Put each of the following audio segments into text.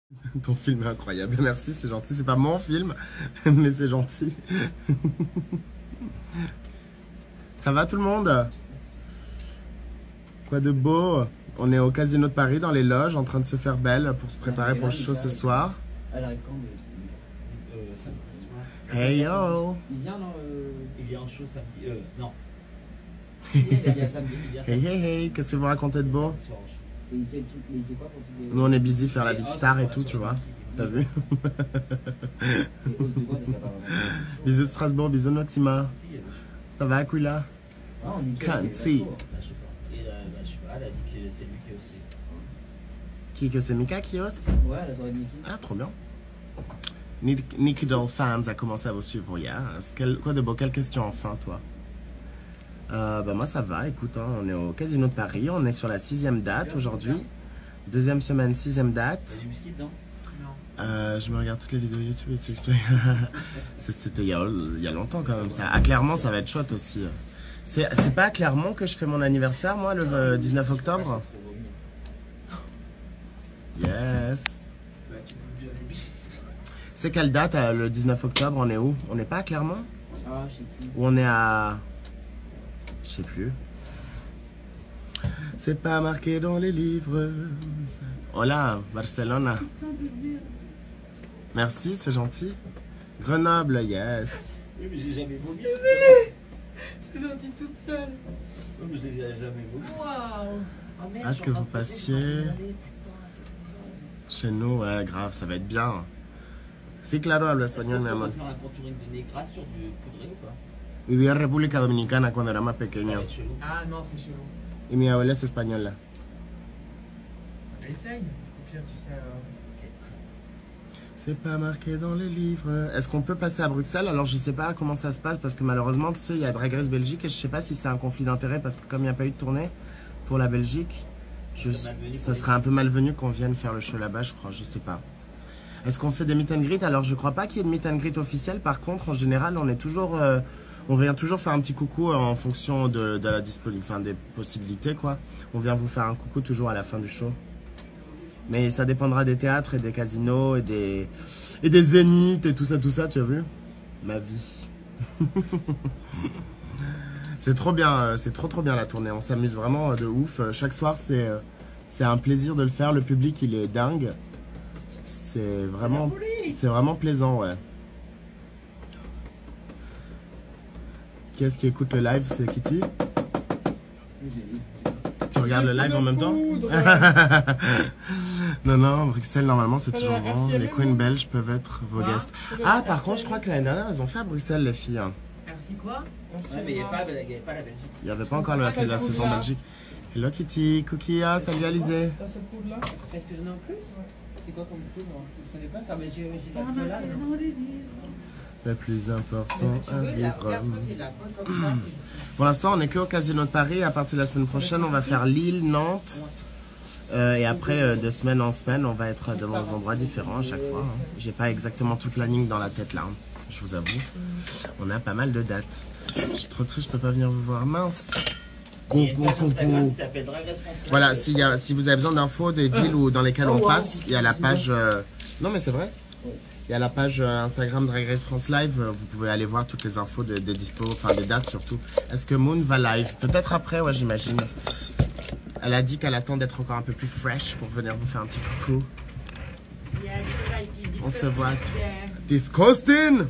Ton film est incroyable, merci, c'est gentil. C'est pas mon film, mais c'est gentil. Ça va tout le monde? Quoi de beau? On est au Casino de Paris, dans les loges, en train de se faire belle pour se préparer pour le show ce soir. Hey yo! Il vient, non Il vient en show samedi. Non. Hey hey hey, qu'est-ce que vous racontez de beau? Et il fait quoi pour tout. Nous on est busy faire la vie de star et tout, tu vois. T'as vu? Bisous de Strasbourg, bisous Notima. Ça va Aquila? Can't see. Je sais pas, elle a dit que c'est lui qui hostait. Qui que c'est Mika qui hoste? Ouais, la soirée de Niki. Ah, trop bien. Nicky Doll Fans a commencé à vous suivre hier. Quoi de beau? Quelle question enfin, toi? Bah moi ça va, écoute, hein, on est au Casino de Paris, on est sur la 6e date aujourd'hui. 2e semaine, 6e date. Je me regarde toutes les vidéos YouTube. C'était il y a longtemps quand même ça. À Clermont ça va être chouette aussi. C'est pas à Clermont que je fais mon anniversaire moi le 19 octobre? Yes. C'est quelle date le 19 octobre? On est où? On n'est pas à Clermont? Ah, je sais plus. Ou on est à... Je sais plus. C'est pas marqué dans les livres. Hola, Barcelona. Merci, c'est gentil. Grenoble, yes. Oui, mais j'ai jamais vomi. C'est sorti toute seule. Oui, mais je les ai jamais vomi. Waouh. Oh, merde, Hâte que vous passiez chez nous, ouais, grave, ça va être bien. Sí, claro, hablo español, mi amor. On va faire un contouring de Negra sur du poudré ou pas? Vivía en República Dominicana cuando era más pequeño. Ah non, c'est chelou. Y mi abuela es española. Essaye. Au pire, tu sais. C'est pas marqué dans les livres. Est-ce qu'on peut passer à Bruxelles? Alors je sais pas comment ça se passe parce que malheureusement tu sais il y a Drag Race Belgique et je sais pas si c'est un conflit d'intérêt parce que comme il n'y a pas eu de tournée pour la Belgique, ça serait un peu malvenu qu'on vienne faire le show là-bas, je crois, je sais pas. Est-ce qu'on fait des meet and greet? Alors je crois pas qu'il y ait de meet and greet officiel. Par contre en général on est toujours on vient toujours faire un petit coucou en fonction de la enfin, des possibilités quoi. On vient vous faire un coucou toujours à la fin du show. Mais ça dépendra des théâtres et des casinos et des zéniths et tout ça, tu as vu? Ma vie. C'est trop bien, c'est trop bien la tournée. On s'amuse vraiment de ouf. Chaque soir, c'est un plaisir de le faire. Le public, il est dingue. C'est vraiment plaisant, ouais. Qui est-ce qui écoute le live? C'est Kitty? Tu regardes le live en même temps? Non, Bruxelles, normalement, c'est toujours bon. Les queens belges peuvent être vos guests. Ah, par contre, je crois que l'année dernière, ils ont fait à Bruxelles, les filles. Merci quoi? Ouais, mais il n'y avait pas la Belgique. Il n'y avait pas encore la saison Belgique. Hello Kitty, Cookie, salut Alizé. Est-ce que j'en ai en plus? C'est quoi comme poudre? Je connais pas ça, mais j'ai pas de là. Le plus important à vivre. Pour l'instant, on n'est que au Casino de Paris. À partir de la semaine prochaine, on va faire Lille, Nantes. Et après, de semaine en semaine, on va être dans des endroits différents à chaque fois. J'ai pas exactement tout le planning dans la tête là, je vous avoue. On a pas mal de dates. Je suis trop triste, je peux pas venir vous voir. Mince. Go. Voilà, si vous avez besoin d'infos des villes où, dans lesquelles on passe, il y a la page... Non mais c'est vrai. Il y a la page Instagram Drag Race France Live. Vous pouvez aller voir toutes les infos des dispos, enfin des dates surtout. Est-ce que Moon va live? Peut-être après, ouais, j'imagine. Elle a dit qu'elle attend d'être encore un peu plus fresh pour venir vous faire un petit coucou. On se voit. Disgusting!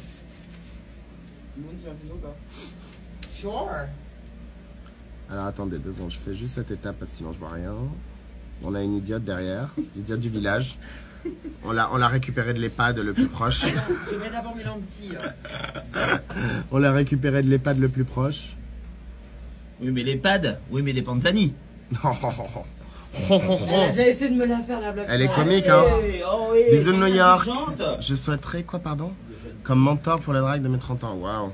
Sure. Alors attendez 2 secondes, je fais juste cette étape parce que sinon je vois rien. On a une idiote derrière, l'idiote du village. On l'a récupéré de l'EHPAD le plus proche. Je vais d'abord Milan petit. On l'a récupéré de l'EHPAD le plus proche. Oui mais l'EHPAD, oui mais les Panzani. J'ai essayé de me la faire la blague. Elle est comique hein. Oh oui, Bisous de New York. chante. Je souhaiterais quoi pardon? Comme mentor pour le drag de mes 30 ans. Waouh.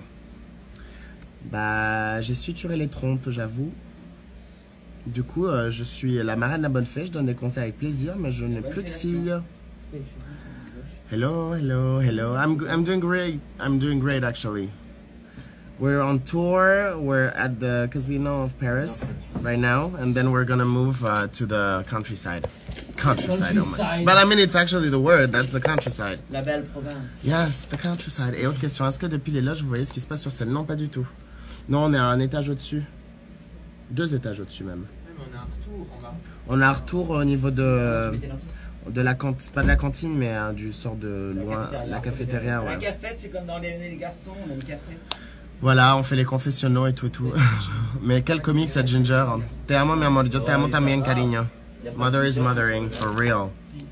Bah j'ai suturé les trompes j'avoue. Du coup je suis la marraine de la bonne fée. Je donne des conseils avec plaisir mais je n'ai plus de filles. Hello. I'm doing great. I'm doing great actually. We're on tour. We're at the Casino of Paris right now, and then we're gonna move to the countryside. Countryside. Oh my. But I mean, it's actually the word. That's the countryside. La belle province. Yes, the countryside. Et autre question, est-ce que depuis les loges, vous voyez ce qui se passe sur scène? Non, pas du tout. Non, on est à un étage au-dessus. 2 étages au-dessus même. Ouais, mais on a un retour en bas. On a un retour au niveau de la cantine, pas de la cantine, mais du sort de loin, la cafétéria. Ouais. La cafette, c'est comme dans les garçons, on a une cafette. Voilà, on fait les confessionnaux et tout. Mais quel comique cette Ginger. Te amo, mi amor, yo te amo también, cariño. Mother is mothering, for real.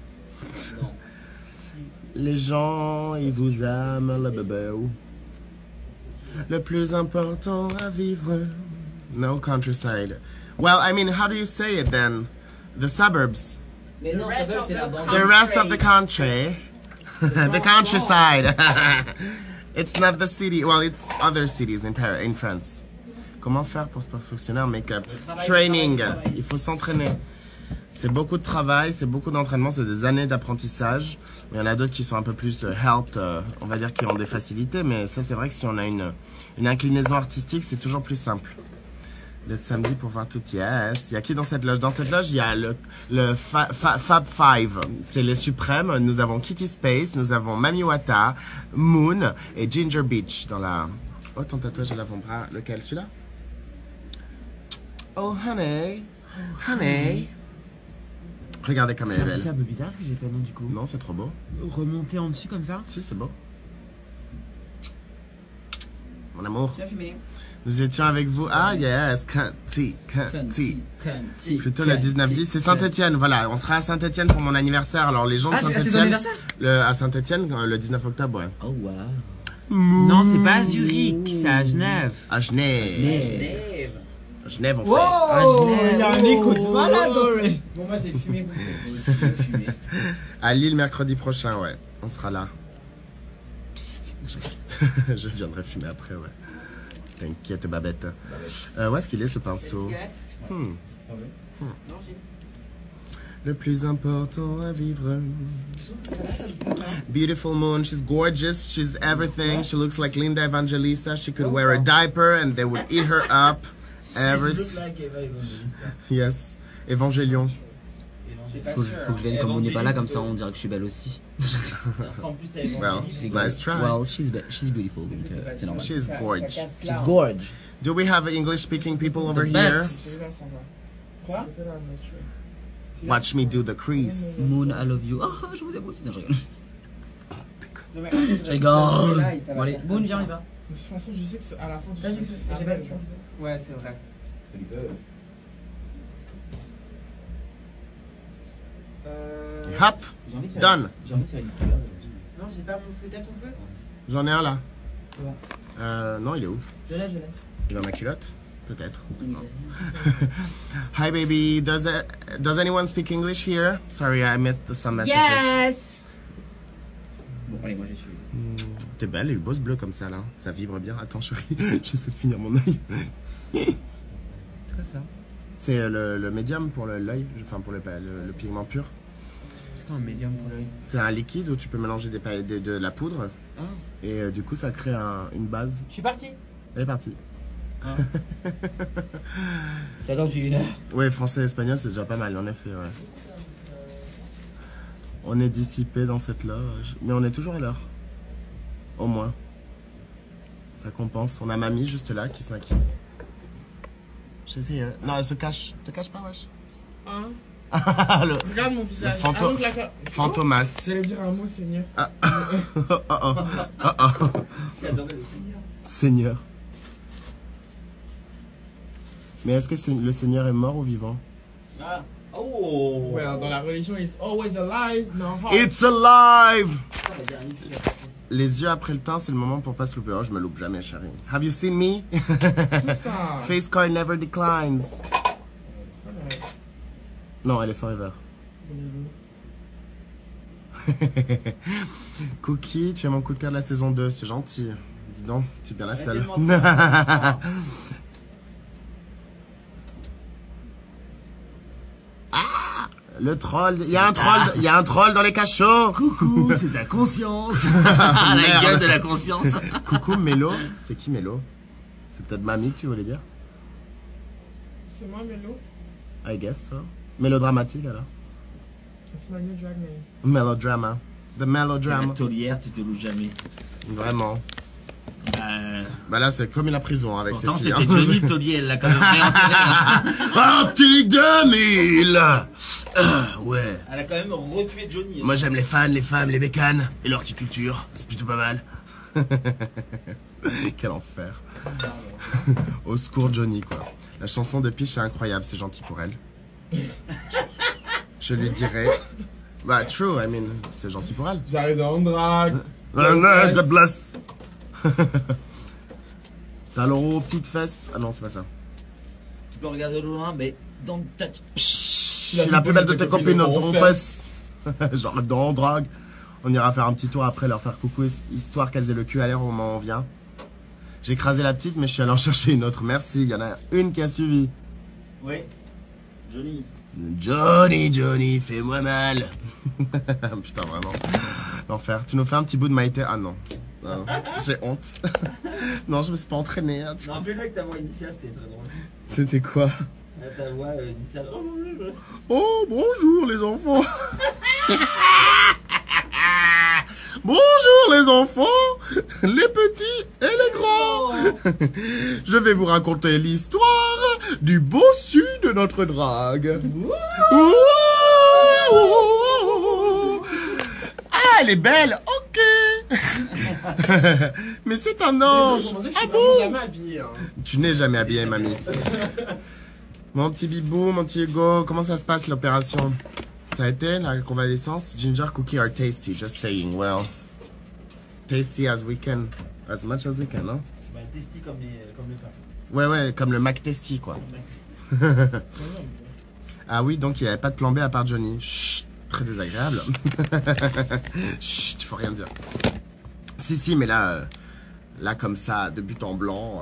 Les gens, ils vous aiment, le bébé. Le plus important à vivre. No countryside. Well, I mean, how do you say it then? The suburbs. Mais non, ça veut, c'est la bande. The rest of the country. The countryside. It's not the city. Well, it's other cities in Paris, in France. Comment faire pour se perfectionner en make-up? Training. Il faut s'entraîner. C'est beaucoup de travail, c'est beaucoup d'entraînement, c'est des années d'apprentissage. Il y en a d'autres qui sont un peu plus helped, on va dire qui ont des facilités, mais ça c'est vrai que si on a une inclinaison artistique, c'est toujours plus simple. D'être samedi pour voir tout, yes. Il y a qui dans cette loge? Dans cette loge, il y a le Fab Five. C'est les suprêmes. Nous avons Kitty Space, nous avons Mami Wata, Moon et Ginger Beach dans la... Oh, ton tatouage à l'avant-bras. Lequel? Celui-là? Oh, honey. Honey. Regardez comme elle est belle. C'est un peu bizarre ce que j'ai fait, non, du coup. Non, c'est trop beau. Remonter en dessus comme ça? Si, c'est beau. Mon amour. Tu as fumé? Nous étions avec vous. Ah, yes. Canty. Plutôt le 19-10. C'est Saint-Etienne. Voilà, on sera à Saint-Etienne pour mon anniversaire. Alors, les gens de c'est ton Saint-Etienne. anniversaire? À Saint-Etienne, le 19 octobre, ouais. Oh, wow. Non, c'est pas à Zurich, c'est à Genève. À Genève. À Genève, on fait. Oh, il y a un écho de malade. Bon, moi j'ai fumé. À Lille, mercredi prochain, ouais. On sera là. Je viendrai fumer après, ouais. T'inquiète, Babette. Où est-ce qu'il est ce pinceau? Le plus important à vivre. Beautiful moon, she's gorgeous, she's everything. She looks like Linda Evangelista. She could wear a diaper and they would eat her up. Yes, Évangélion. Faut que je vienne comme on n'est pas là, comme ça on dirait que je suis belle aussi. Well, nice try. Well, she's beautiful, donc c'est normal. She's gorge. She's gorge. Do we have English-speaking people over The here? best. Quoi? Watch me do the crease. Moon, I love you. Oh, je vous aime aussi. Non, je rigole. Je rigole. Bon, allez, Moon, viens, on y va. De toute façon, je sais que à la fin, tu sais. Ouais, c'est vrai. Hop, done. J'ai envie de faire une couleur. Non, j'ai pas mon feu. T'as ton feu? J'en ai un là. Ouais. Non, il est où? Je l'ai. Il est dans ma culotte? Peut-être. Hi baby, does anyone speak English here? Sorry, I missed some messages. Yes! Bon, allez, moi je suis. T'es belle, et le boss bleu comme ça là. Ça vibre bien. Attends chérie, j'essaie de finir mon œil. C'est quoi ça? C'est le médium pour l'œil, enfin pour le pigment pur. C'est quoi un médium pour l'œil? C'est un liquide où tu peux mélanger de la poudre. Ah. Et du coup ça crée une base. Je suis parti. Elle est partie. Ah. J'attends depuis 1 heure. Ouais, français et espagnol c'est déjà pas mal en effet, ouais. On est dissipé dans cette loge, mais on est toujours à l'heure. Au moins. Ça compense. On a mamie juste là qui se maquille. J'essaie. Non, elle se cache. Te cache pas, wesh. Hein? Le Regarde mon visage. Fantomas. J'allais dire un mot, Seigneur. J'ai adoré le Seigneur. Seigneur. Mais est-ce que le Seigneur est mort ou vivant? Ah. Oh. Well, dans la religion, it's always alive. No heart. It's alive! Les yeux après le teint, c'est le moment pour pas se louper. Oh, je me loupe jamais, chérie. Have you seen me? Ça. Face card never declines. Non, elle est forever. Cookie, tu es mon coup de cœur de la saison 2, c'est gentil. Dis donc, tu es bien la seule. Le troll, il y a un troll dans les cachots. Coucou, c'est ta conscience. La La gueule de la conscience. Coucou Mélo, c'est qui Mélo? C'est peut-être mamie que tu voulais dire? C'est moi, Mélo. I guess so. Mélodramatique alors. C'est ma new drag name. Melodrama. The La melodrama. taulière, tu te loues jamais. Vraiment. Bah là, c'est comme la prison avec Pourtant, ces filles. c'était Johnny Taulier, elle l'a quand même réenterré. Arctic 2000. Ouais. Elle a quand même retué Johnny. Moi, j'aime les fans, les femmes, les bécanes et l'horticulture. C'est plutôt pas mal. Quel enfer. Au secours, Johnny, quoi. La chanson de Peach est incroyable, c'est gentil pour elle. Je lui dirais. Bah, true, I mean, c'est gentil pour elle. J'arrive dans le drag. The bless. Talons hauts, petites fesses. Ah non, c'est pas ça. Tu peux regarder de loin, mais don't touch. Je suis la plus belle de tes copines, ton fesse. Genre, dans le drag. On ira faire un petit tour après, leur faire coucou, histoire qu'elles aient le cul à l'air au moment où on vient. J'ai écrasé la petite, mais je suis allé en chercher une autre. Merci, il y en a une qui a suivi. Oui, Johnny. Johnny, fais-moi mal. Putain, vraiment. L'enfer. Tu nous fais un petit bout de Maïté? Ah non. Non, j'ai honte. Non, je me suis pas entraîné. Hein, Non, fais-le avec ta voix initiale, c'était très drôle. C'était quoi? Ta voix initiale. Oh, bonjour les enfants. Bonjour les enfants, les petits et les grands. Je vais vous raconter l'histoire du bossu de notre drague. Ah, elle est belle, ok. Mais c'est un ange. Ah bon? Jamais habillé. Hein. Tu n'es jamais habillé, mamie. Mon petit bibou, mon petit Hugo, comment ça se passe l'opération? Ça a été la convalescence? Ginger cookies are tasty, just saying, well. Tasty as we can, as much as we can, non? Bah, testy comme les femmes. Ouais, comme le Mac Testy, quoi. Ah oui, donc il n'y avait pas de plan B à part Johnny. Chut, très désagréable. Chut, faut rien dire. Si, mais là comme ça, de but en blanc.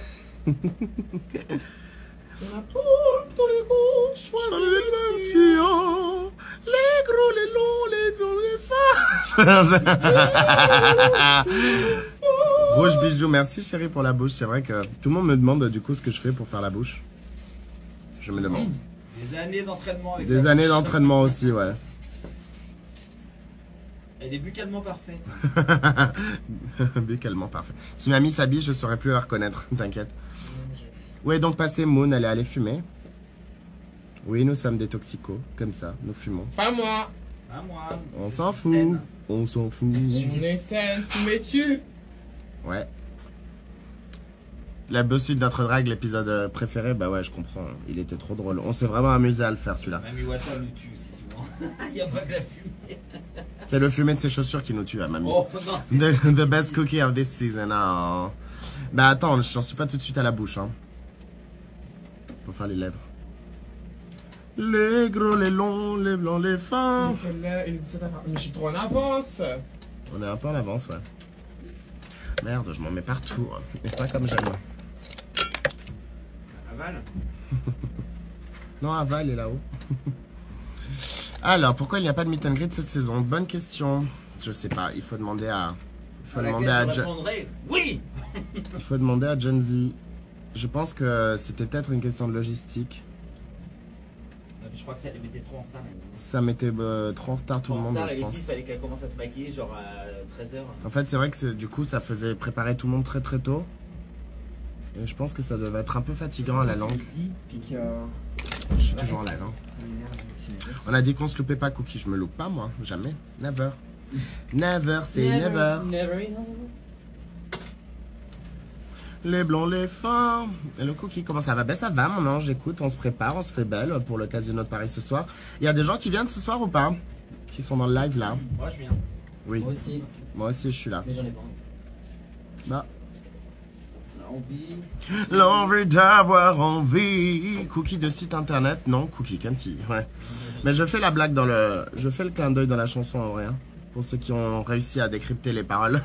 La poule, tous les goûts, choisis les petits, les gros, les longs, les gros, les fins. Rouge bijou, merci chérie pour la bouche. C'est vrai que tout le monde me demande du coup ce que je fais pour faire la bouche. Je me demande. Des années d'entraînement avec Des années d'entraînement aussi, ouais. Et des buccalement parfaits. Buccalement parfait. Si mamie s'habille, je saurais plus la reconnaître, t'inquiète. Oui, donc passez Moon, elle est allée fumer. Oui, nous sommes des toxicos, comme ça, nous fumons. Pas moi. Pas moi. On s'en fout. On s'en fout. On est saine, fumez dessus. Ouais. La bossu de notre drague, l'épisode préféré, bah ouais, je comprends. Il était trop drôle. On s'est vraiment amusé à le faire, celui-là. Mamie Wata nous tue aussi souvent. Il n'y a pas que la fumée. C'est le fumet de ses chaussures qui nous tue, à mamie. Oh non. The best cookie of this season. Oh. Bah attends, j'en suis pas tout de suite à la bouche, hein. Pour faire les lèvres. Les gros, les longs, les blancs, les fins. Mais je suis trop en avance. On est un peu en avance, ouais. Merde, je m'en mets partout. Et pas comme j'aime. Aval. Non, Aval est là-haut. Alors, pourquoi il n'y a pas de meet and greet cette saison? Bonne question. Je sais pas, il faut demander à... Oui. Il faut demander à Gen Z. Je pense que c'était peut-être une question de logistique. Je crois que ça les mettait trop en retard. Ça mettait trop en retard tout le monde, je pense. Il fallait qu'elle commence à se maquiller genre à 13h. En fait, c'est vrai que du coup, ça faisait préparer tout le monde très très tôt. Et je pense que ça devait être un peu fatigant à la langue. Je suis toujours en live. Hein. On a dit qu'on se loupait pas, Cookie. Je me loupe pas, moi. Jamais. Never. Never, c'est never. Les blancs, les fins. Et le Cookie, comment ça va? Ben ça va, mon ange. Écoute, on se prépare, on se fait belle pour le casino de Paris ce soir. Il y a des gens qui viennent ce soir ou pas? Qui sont dans le live là? Moi, je viens. Oui. Moi aussi. Moi aussi, je suis là. Mais j'en ai pas. Bah. Envie. L'envie d'avoir envie. Cookie de site internet? Non, Cookie Canty. Ouais. Mais je fais la blague dans le... Je fais le clin d'œil dans la chanson en vrai. Hein, pour ceux qui ont réussi à décrypter les paroles.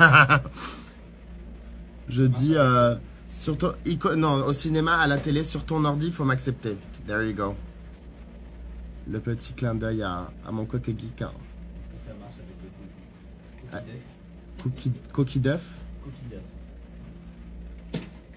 Je dis... surtout... Non, au cinéma, à la télé, sur ton ordi, il faut m'accepter. There you go. Le petit clin d'œil à mon côté geek. Hein. Est-ce que ça marche avec le Cookie Duff. Cookie Duff.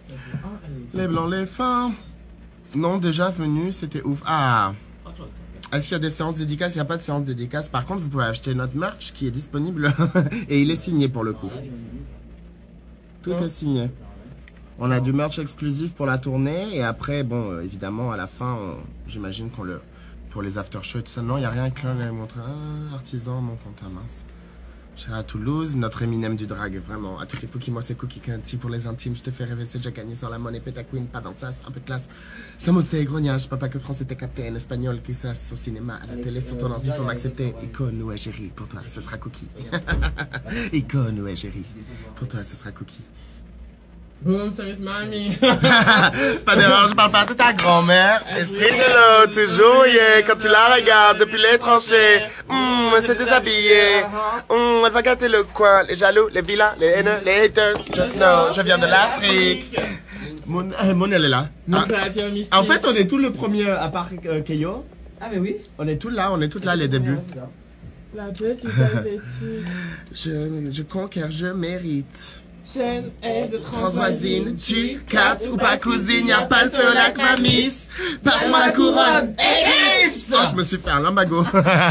Les blancs, les fins. Non, déjà venu, c'était ouf. Ah. Est-ce qu'il y a des séances dédicaces? Il n'y a pas de séance dédicace. Par contre, vous pouvez acheter notre merch qui est disponible. Et il est signé pour le coup. Tout est signé. On a du merch exclusif pour la tournée. Et après, bon, évidemment, à la fin, j'imagine qu'on le... Pour les after-shows et tout ça. Non, il n'y a rien que là, on montre. Ah, artisan, mon compte à mince. Cher à Toulouse, notre Eminem du drag, vraiment. À toutes les pouki, moi c'est Cookie Canty. Pour les intimes, je te fais rêver, c'est déjà gagné sans la monnaie. Péta Queen, pas dans le sas, un peu de classe. Ça monte, c'est grognage. Papa que français t'es capté, un espagnol qui sasse au cinéma, à la télé, sur ton ordi, faut m'accepter. Icône ou égérie, pour toi, ce sera Cookie. Icône ou égérie, pour toi, ce sera Cookie. Boom, service mamie. Pas d'erreur, je parle pas de ta grand-mère. Esprit de l'eau, toujours, yeah. Quand tu la regardes depuis les tranchées, elle s'est déshabillée. Elle va gâter le coin. Les jaloux, les vilains, les haineux, les haters. Just know, je viens de l'Afrique. Moon, elle est là. En fait, on est tout le premier, à part Keyo. Ah, mais oui. On est tous là, les débuts. La petite helvétique. Je conquiers, je mérite. Chaîne est de Transvoisine, tu captes ou pas cousine, y'a pas le feu like ma miss. Passe-moi la couronne, Eclipse. Oh, je me suis fait un lambago.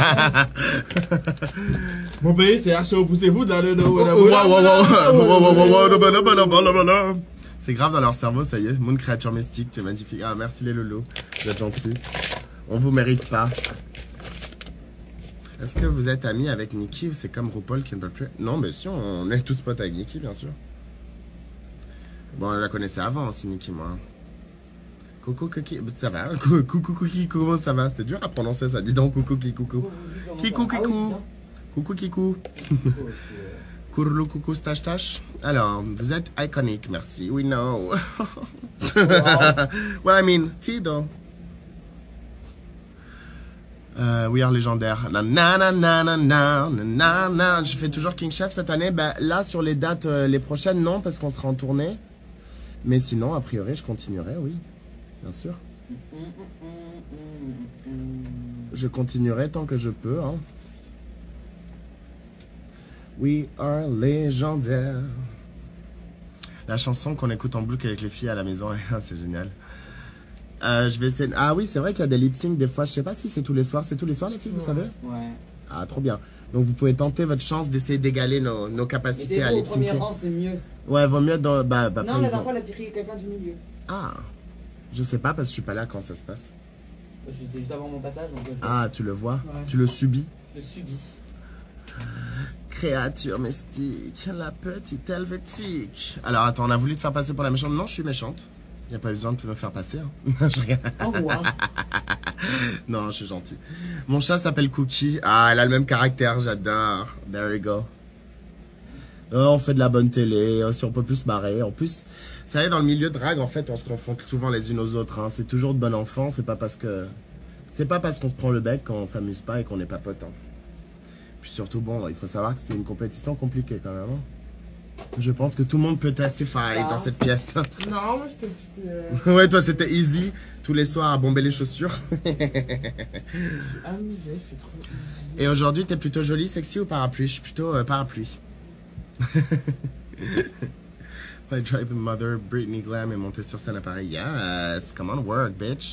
Mon pays, c'est HO, poussez-vous dans le dos. C'est grave dans leur cerveau, ça y est. Moon créature mystique, tu es magnifique. Ah, merci les loulous, vous êtes gentils. On vous mérite pas. Est-ce que vous êtes amis avec Nikki ou c'est comme RuPaul qui ne peut plus? Non, mais si, on est tous potes avec Nikki, bien sûr. Bon, on la connaissait avant aussi, Nikki, moi. Coucou, Kiki, ça va? Coucou, Kiki, comment ça va? C'est dur à prononcer ça, dis donc, coucou, Kikou. Kikou, Kikou. Coucou, Kikou. Courlou, coucou, stache, tache. Alors, vous êtes iconique, merci. We know. Well, I mean, Tido. We are légendaire. Je fais toujours King Chef cette année. Bah, là, sur les dates, les prochaines, non, parce qu'on sera en tournée. Mais sinon, a priori, je continuerai, oui. Bien sûr. Je continuerai tant que je peux. Hein. We are légendaire. La chanson qu'on écoute en boucle avec les filles à la maison, c'est génial. Je vais essayer... Ah oui, c'est vrai qu'il y a des lip sync des fois. Je sais pas si c'est tous les soirs. C'est tous les soirs, les filles, vous savez? Ouais. Ah, trop bien. Donc, vous pouvez tenter votre chance d'essayer d'égaler nos capacités à lip sync. Au premier rang, c'est mieux. Ouais, vaut mieux dans... non, la dernière fois, elle a pris quelqu'un du milieu. Ah. Je sais pas parce que je suis pas là quand ça se passe. Je sais juste avant mon passage. Donc Ah, tu le vois? Ouais. Tu le subis? Je subis. Créature mystique, la petite helvétique. Alors, attends, on a voulu te faire passer pour la méchante. Non, je suis méchante. Il n'y a pas besoin de me faire passer. Hein. Oh, wow. Non, je suis gentil. Mon chat s'appelle Cookie. Ah, elle a le même caractère, j'adore. There you go. Oh, on fait de la bonne télé, si on peut plus se marrer. En plus, ça y est, dans le milieu de drague, en fait, on se confronte souvent les unes aux autres. Hein. C'est toujours de bon enfant. C'est pas parce qu'on se prend le bec qu'on s'amuse pas et qu'on n'est pas potes. Hein. Puis surtout, bon, il faut savoir que c'est une compétition compliquée quand même. Hein. Je pense que tout le monde peut testify dans cette pièce. Non, moi c'était... Ouais, toi c'était easy. Tous les soirs à bomber les chaussures. Je suis amusée, c'est trop easy. Et aujourd'hui, t'es plutôt jolie, sexy ou parapluie? Je suis plutôt parapluie. I drive the mother, Britney Glam est montée sur scène à Paris. Yes, come on, work, bitch.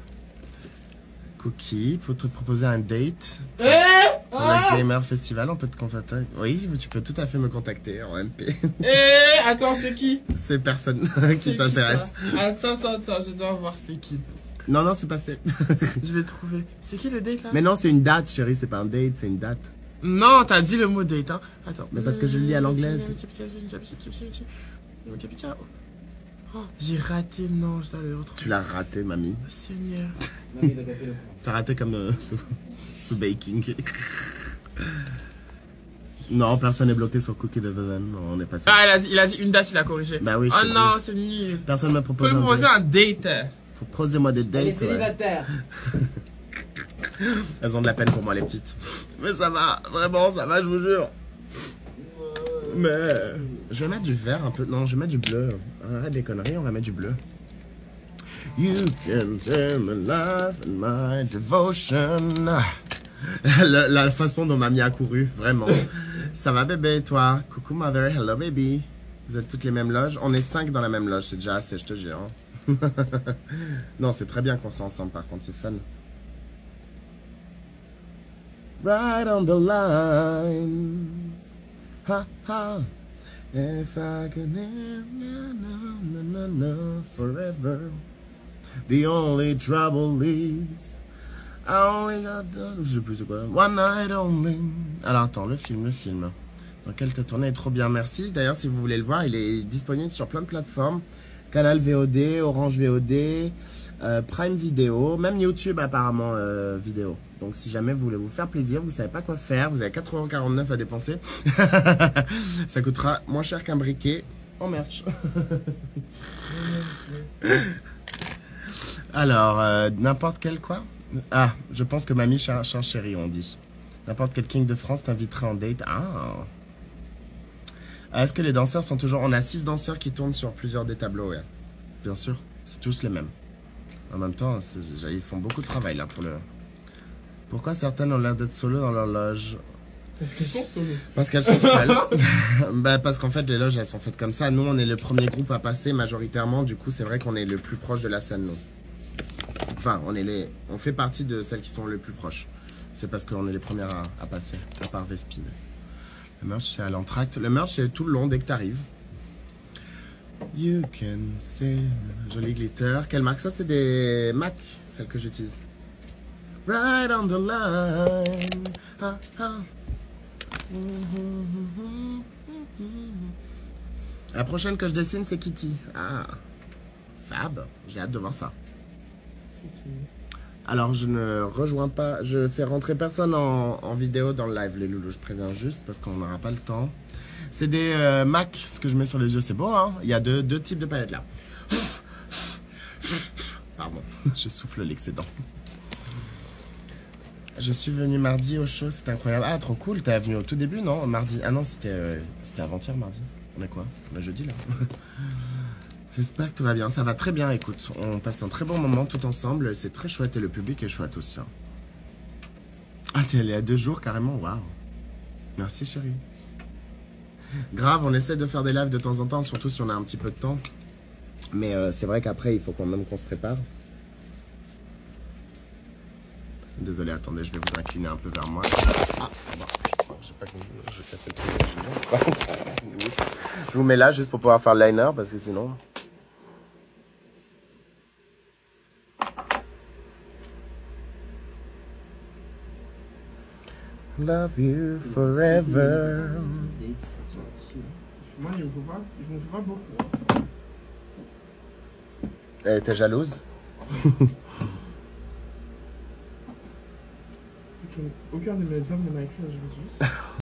Cookie, pour te proposer un date. Pour le Gamer Festival, on peut te contacter. Oui, tu peux tout à fait me contacter en MP. Attends, c'est qui? C'est personne qui t'intéresse. Attends, je dois voir c'est qui. Non, c'est passé. Je vais trouver. C'est qui le date là? Mais non, c'est une date, chérie, c'est pas un date, c'est une date. Non, t'as dit le mot date, hein. Attends. Mais parce que je le lis à l'anglaise. Oh, j'ai raté, non, je dois le retrouver. Tu l'as raté, mamie. Oh, Seigneur. T'as raté comme sous baking. Non, personne n'est bloqué sur Cookie de Villain. On est passé. Ah, il a dit une date, il a corrigé. Bah oui, oh non, c'est nul. Personne m'a proposé. Vous pouvez me proposer un date. Faut proposer-moi des dates. Elle est célibataire. Elles ont de la peine pour moi, les petites. Mais ça va, vraiment, ça va, je vous jure. Mais je vais mettre du vert un peu. Non, je vais mettre du bleu. Arrête les conneries, on va mettre du bleu. You can tell my life and my devotion. La façon dont mamie a couru, vraiment. Ça va bébé, toi? Coucou mother, hello baby. Vous êtes toutes les mêmes loges? On est 5 dans la même loge, c'est déjà assez, je te jure. Hein. Non, c'est très bien qu'on soit ensemble par contre, c'est fun. right on the line. Ha ha. If I could forever. The only trouble is I only got done. Je sais plus c'est quoi. One night only. Alors attends, le film. Dans quel t'as tourné est trop bien, merci. D'ailleurs, si vous voulez le voir, il est disponible sur plein de plateformes. Canal VOD, Orange VOD, Prime Video, même YouTube apparemment vidéo. Donc si jamais vous voulez vous faire plaisir, vous savez pas quoi faire, vous avez 4,49 € à dépenser. Ça coûtera moins cher qu'un briquet en merch. Alors, n'importe quel quoi? Ah, je pense que mamie cherche chérie, on dit. N'importe quel king de France t'inviterait en date. Ah. Est-ce que les danseurs sont toujours... On a 6 danseurs qui tournent sur plusieurs des tableaux, ouais. Bien sûr, c'est tous les mêmes. En même temps, ils font beaucoup de travail là pour le... Pourquoi certaines ont l'air d'être solo dans leur loge? Parce qu'elles sont solo. Parce qu'elles sont seules. Bah, parce qu'en fait, les loges, elles sont faites comme ça. Nous, on est le premier groupe à passer majoritairement. Du coup, c'est vrai qu'on est le plus proche de la scène, nous. Enfin, on fait partie de celles qui sont les plus proches. C'est parce qu'on est les premières à passer, à part Vespide. Le merch, c'est à l'entracte. Le merch, c'est tout le long dès que t'arrives. You can see... Joli glitter. Quelle marque? Ça, c'est des MAC, celles que j'utilise. Right on the line. Ah, ah. La prochaine que je dessine, c'est Kitty. Ah, fab. J'ai hâte de voir ça. C'est qui? Alors, je ne rejoins pas, je fais rentrer personne en vidéo dans le live, les loulous. Je préviens juste parce qu'on n'aura pas le temps. C'est des MAC, ce que je mets sur les yeux. C'est beau, hein? Il y a deux types de palettes là. Pardon, je souffle l'excédent. Je suis venu mardi au show, c'était incroyable. Ah, trop cool, t'es venu au tout début, non? Mardi. Ah non, c'était avant-hier, mardi. On est quoi? On est jeudi là. J'espère que tout va bien. Ça va très bien, écoute. On passe un très bon moment tout ensemble. C'est très chouette et le public est chouette aussi. Hein. Ah, t'es allé à 2 jours carrément. Waouh. Merci, chérie. Grave, on essaie de faire des lives de temps en temps, surtout si on a un petit peu de temps. Mais c'est vrai qu'après, il faut quand même qu'on se prépare. Désolé, attendez, je vais vous incliner un peu vers moi. Ah, bon, je sais pas que je vais casser le truc. Je vous mets là juste pour pouvoir faire le liner parce que sinon... Love you forever. Moi, je ne fais pas beaucoup. Eh, t'es jalouse? Aucun de mes hommes ne m'a écrit aujourd'hui.